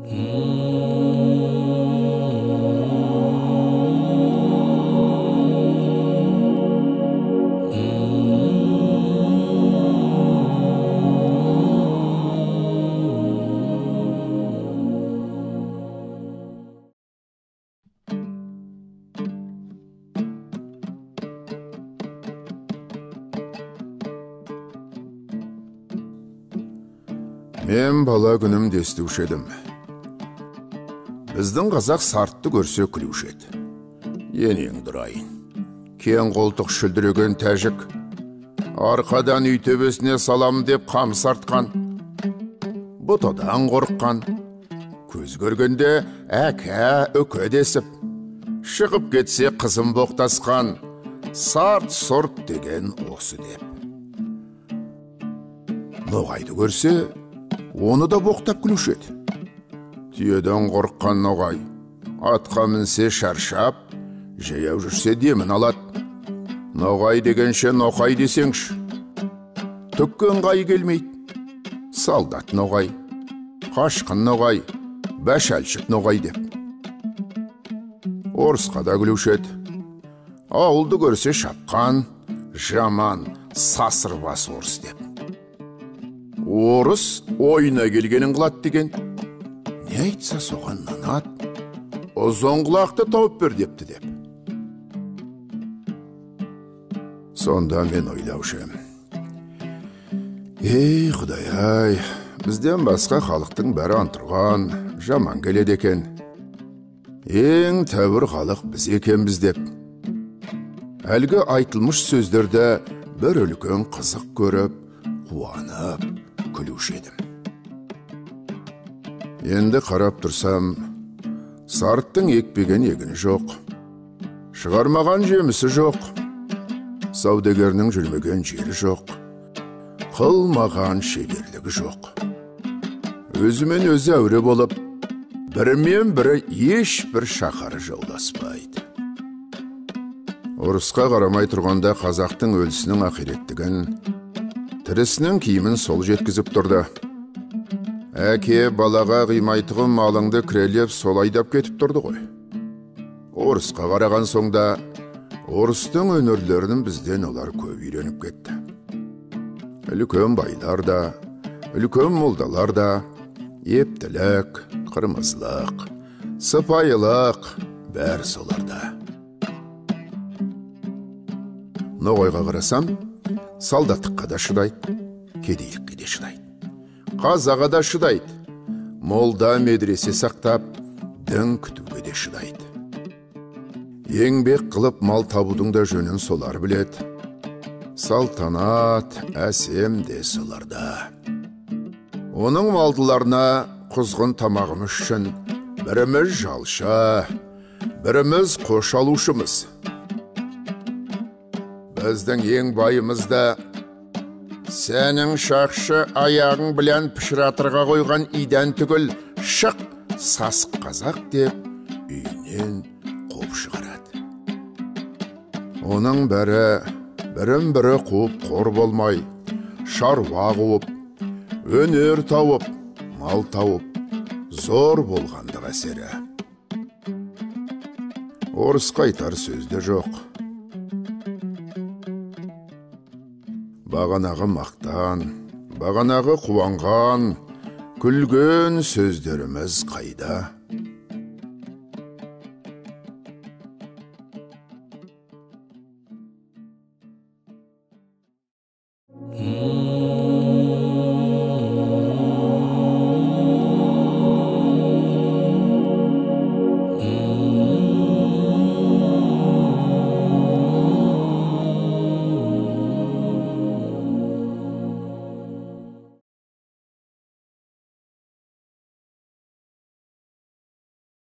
Мен бала күнім естуші едім. Біздің қазақ сартты көрсе күлуші еді. Енең дұрайын. Кен қолтық шүлдіреген тәжік. Арқадан үй төбесіне салам деп қам сартқан. Бұтадан қорыққан. Көз көргенде әкә үкі десіп. Шығып кетсе қызым боқтасқан. Сарт-сұрт деген осы деп. Ноғайды көрсе, оны да боқтап күлуші еді. Түйеден қорыққан ноғай, атқа мінсе шаршап, жаяу жүрсе демін алады. Ноғай дегенше ноқай десеңші. Түккен қай келмейді. Солдат ноғай, қашқын ноғай, бәшәлшік ноғай деп. Орысқа да күлуші еді. Ауылды көрсе шапқан, жаман, сасырбас орыс деп. Орыс ойына келгенін қылат деген. Не айтса соған нанат. Ұзын құлақты тауып бер депті деп. Сонда мен ойлаушым. Ей Құдай-ай, бізден басқа халықтың бәрі антырған, жаман келеді екен. Ең тәуір халық біз екенбіз деп. Әлгі айтылмыш сөздерді бір үлкен қызық көріп, қуанып, күлуші едім. Енді қарап тұрсам, сарттың екпеген егіні жоқ, шығармаған жемісі жоқ, саудагерінің жүрмеген жері жоқ, қылмаған шеберлігі жоқ. Өзімен өзі әуре болып, бірімен бірі ешбір шақары жауласпайды. Орысқа қарамай тұрғанда қазақтың өлісінің ақиреттігін, тірісінің киімін сол жеткізіп тұрды. Әке балаға қимайтығым малыңды кірелеп сол айдап кетіп тұрды ғой. Орысқа қараған соңда орыстың өнерлерінің бізден олар көп үйреніп кетті. Үлкен байлар да, үлкен молдалар да, ептілік, қырмызылық, сыпайылық бәрі соларда. Ноғайға қарасам, солдаттыққа да шыдайды, кедейлікке де шыдайды. Қазаға да шыдайды, молда медресе сақтап, дін күтуге де шыдайды. Еңбек қылып мал табудың да жөнін солар біледі. Салтанат, әсем де соларда. Оның малдыларына құзғын тамағымыз үшін біріміз жалша, біріміз қош алушымыз. Біздің ең байымызда сәнің шақшы аяғың білән пішіратырға қойған иден түгіл шық сасық қазақ деп үйінен қуып шығарады. Оның бәрі бірін-бірі қуып қор болмай, шаруа қуып, өнер тауып, мал тауып, зор болғандық әсері. Орысқа айтар сөзде жоқ. Бағанағы мақтан, бағанағы қуанған, күлген сөздеріміз қайда?